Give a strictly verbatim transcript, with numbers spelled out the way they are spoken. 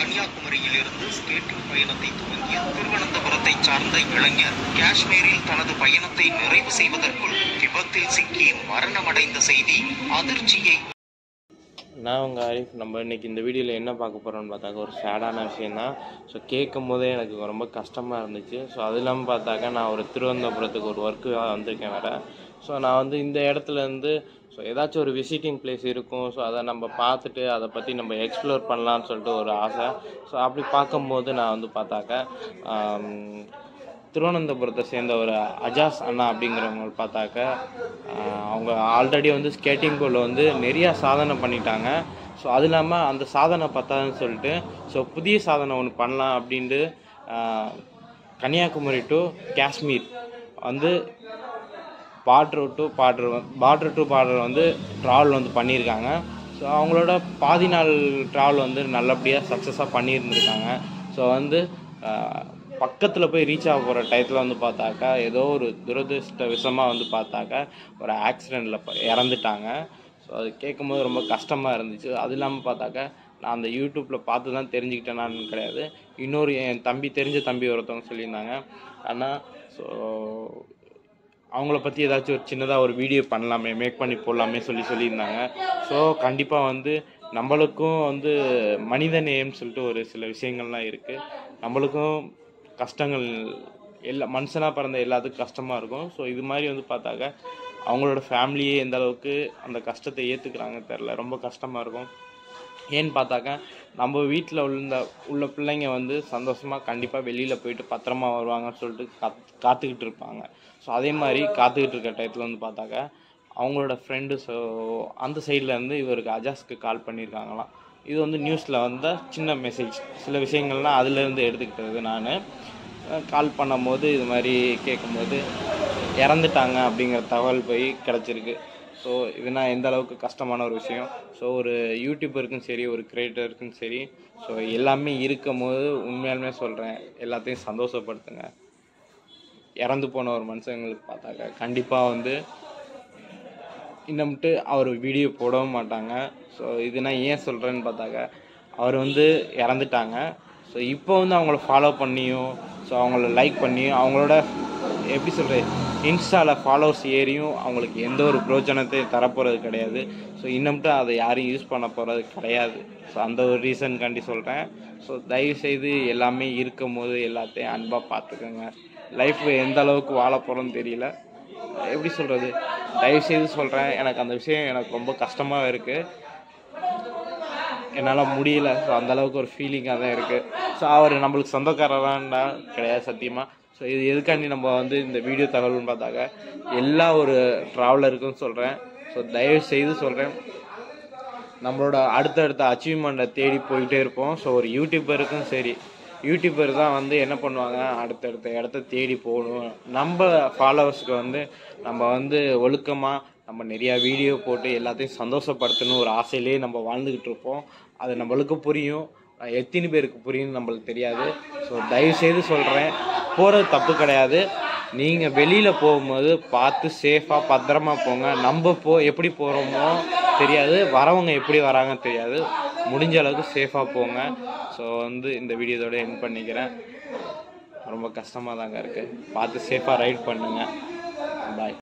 கன்னியாகுமரியிலிருந்து skating பயணத்தை துவங்கிய திருவனந்தபுரத்தை சார்ந்த இளைஞர் காஷ்மீரில் தனது பயணத்தை நிறைவு செய்வதற்குள் விபத்தில் சிக்கி மரணமடைந்த செய்தி அதிர்ச்சியை. நான் உங்கள் ஆரிஃப். நம்ம இன்றைக்கி இந்த வீடியோவில் என்ன பார்க்க போகிறோம்னு பார்த்தாக்க ஒரு சேடான விஷயம் தான். ஸோ கேட்கும் போதே எனக்கு ரொம்ப கஷ்டமாக இருந்துச்சு. ஸோ அது இல்லாமல் பார்த்தாக்கா நான் ஒரு திருவனந்தபுரத்துக்கு ஒரு ஒர்க்கு வந்திருக்கேன் வேறு. ஸோ நான் வந்து இந்த இடத்துலேருந்து ஸோ ஏதாச்சும் ஒரு விசிட்டிங் பிளேஸ் இருக்கும். ஸோ அதை நம்ம பார்த்துட்டு அதை பற்றி நம்ம எக்ஸ்ப்ளோர் பண்ணலான்னு சொல்லிட்டு ஒரு ஆசை. ஸோ அப்படி பார்க்கும்போது நான் வந்து பார்த்தாக்கா திருவனந்தபுரத்தை சேர்ந்த ஒரு அஜாஸ் அண்ணா அப்படிங்கிறவங்க பார்த்தாக்க அவங்க ஆல்ரெடி வந்து ஸ்கேட்டிங் போர்டில் வந்து நிறையா சாதனை பண்ணிட்டாங்க. ஸோ அது இல்லாமல் அந்த சாதனை பத்தாதுன்னு சொல்லிட்டு ஸோ புதிய சாதனை ஒன்று பண்ணலாம் அப்படின்ட்டு கன்னியாகுமரி டு காஷ்மீர் வந்து border to border border to border வந்து ட்ராவல் வந்து பண்ணியிருக்காங்க. ஸோ அவங்களோட பாதி நாள் ட்ராவல் வந்து நல்லபடியாக சக்ஸஸாக பண்ணியிருந்துருக்காங்க. ஸோ வந்து பக்கத்தில் போய் ரீச் ஆக போகிற டயத்தில் வந்து பார்த்தாக்கா ஏதோ ஒரு துரதிருஷ்ட விஷமாக வந்து பார்த்தாக்கா ஒரு ஆக்சிடெண்ட்டில் இறந்துட்டாங்க. ஸோ அது கேட்கும்போது ரொம்ப கஷ்டமாக இருந்துச்சு. அது இல்லாமல் பார்த்தாக்கா நான் அந்த யூடியூப்பில் பார்த்து தான் தெரிஞ்சுக்கிட்டேனான்னு கிடையாது. இன்னொரு என் தம்பி தெரிஞ்ச தம்பி ஒருத்தவங்க சொல்லியிருந்தாங்க, ஆனால் ஸோ அவங்கள பற்றி ஏதாச்சும் ஒரு சின்னதாக ஒரு வீடியோ பண்ணலாமே, மேக் பண்ணி போடலாமே சொல்லி சொல்லியிருந்தாங்க. ஸோ கண்டிப்பாக வந்து நம்மளுக்கும் வந்து மனித நேயம்னு சொல்லிட்டு ஒரு சில விஷயங்கள்லாம் இருக்குது. நம்மளுக்கும் கஷ்டங்கள் எல்லா மனுஷனாக பிறந்த எல்லாத்துக்கும் கஷ்டமாக இருக்கும். ஸோ இது மாதிரி வந்து பார்த்தாக்க அவங்களோட ஃபேமிலியே எந்த அளவுக்கு அந்த கஷ்டத்தை ஏற்றுக்கிறாங்க தெரில, ரொம்ப கஷ்டமாக இருக்கும். ஏன்னு பார்த்தாக்க நம்ம வீட்டில் உள்ள உள்ள பிள்ளைங்க வந்து சந்தோஷமாக கண்டிப்பாக வெளியில் போயிட்டு பத்திரமா வருவாங்கன்னு சொல்லிட்டு காத் காத்துக்கிட்டு இருப்பாங்க. ஸோ அதே மாதிரி காத்துக்கிட்டு இருக்க டயத்தில் வந்து பார்த்தாக்க அவங்களோட ஃப்ரெண்டு ஸோ அந்த சைட்லேருந்து இவருக்கு அஜாஸ்க்கு கால் பண்ணியிருக்காங்களாம். இது வந்து நியூஸில் வந்த சின்ன மெசேஜ், சில விஷயங்கள்லாம் அதிலேருந்து எடுத்துக்கிட்டது. நான் கால் பண்ணும்போது இது மாதிரி கேட்கும்போது இறந்துட்டாங்க அப்படிங்கிற தகவல் போய் கிடச்சிருக்கு. ஸோ இதுனா எந்த அளவுக்கு கஷ்டமான ஒரு விஷயம். ஸோ ஒரு யூடியூபருக்கும் சரி, ஒரு கிரியேட்டருக்கும் சரி, ஸோ எல்லாமே இருக்கும் போது உண்மையாலுமே சொல்கிறேன், எல்லாத்தையும் சந்தோஷப்படுத்துங்க. இறந்து போன ஒரு மனுஷங்களுக்கு பார்த்தாக்க கண்டிப்பாக வந்து இன்னமுட்டு அவர் வீடியோ போடவும் மாட்டாங்க. ஸோ இது நான் ஏன் சொல்கிறேன்னு பார்த்தாக்க அவர் வந்து இறந்துட்டாங்க. ஸோ இப்போ வந்து அவங்கள ஃபாலோ பண்ணியும் ஸோ அவங்கள லைக் பண்ணியும் அவங்களோட எப்படி சொல்கிறது இன்ஸ்டாவில் ஃபாலோவர்ஸ் ஏறியும் அவங்களுக்கு எந்த ஒரு பிரோஜனத்தையும் தரப்போகிறது கிடையாது. ஸோ இன்னமுட்டு அதை யாரும் யூஸ் பண்ண போகிறது கிடையாது. ஸோ அந்த ஒரு ரீசன்காண்டி சொல்கிறேன். ஸோ தயவுசெய்து எல்லாமே இருக்கும் போது எல்லாத்தையும் அன்பாக பார்த்துக்கோங்க. லைஃப் எந்த அளவுக்கு வாழ போகிறோன்னு தெரியல, எப்படி சொல்கிறது, தயவுசெய்து சொல்கிறேன். எனக்கு அந்த விஷயம் எனக்கு ரொம்ப கஷ்டமாக இருக்குது, என்னால் முடியல. ஸோ அந்தளவுக்கு ஒரு ஃபீலிங்காக தான் இருக்குது. ஸோ அவர் நம்மளுக்கு சொந்தக்காரரான்டா கிடையாது சத்தியமாக. ஸோ இது எதுக்காண்டி நம்ம வந்து இந்த வீடியோ தகவல்னு பார்த்தாக்க எல்லா ஒரு ட்ராவலருக்கும் சொல்கிறேன். ஸோ தயவுசெய்து சொல்கிறேன், நம்மளோட அடுத்தடுத்த அச்சீவ்மெண்ட்டை தேடி போயிட்டே இருப்போம். ஸோ ஒரு யூடியூபருக்கும் சரி, யூடியூபர் தான் வந்து என்ன பண்ணுவாங்க, அடுத்தடுத்த இடத்த தேடி போகணும். நம்ம ஃபாலோவர்ஸுக்கு வந்து நம்ம வந்து ஒழுக்கமாக நம்ம நிறையா வீடியோ போட்டு எல்லாத்தையும் சந்தோஷப்படுத்தணும் ஒரு ஆசையிலே நம்ம வாழ்ந்துக்கிட்டு இருப்போம். அது நம்மளுக்கு புரியும், எத்தனை பேருக்கு புரியும்னு நம்மளுக்கு தெரியாது. ஸோ தயவுசெய்து சொல்கிறேன், போகிறது தப்பு கிடையாது. நீங்கள் வெளியில் போகும்போது பார்த்து சேஃபாக பத்திரமா போங்க. நம்ம போ எப்படி போகிறோமோ தெரியாது, வரவங்க எப்படி வராங்கன்னு தெரியாது. முடிஞ்ச அளவுக்கு சேஃபாக போங்க. ஸோ வந்து இந்த வீடியோதோட எண்ட் பண்ணிக்கிறேன். ரொம்ப கஷ்டமாக தாங்க இருக்குது. பார்த்து சேஃபாக ரைட் பண்ணுங்கள். பாய்.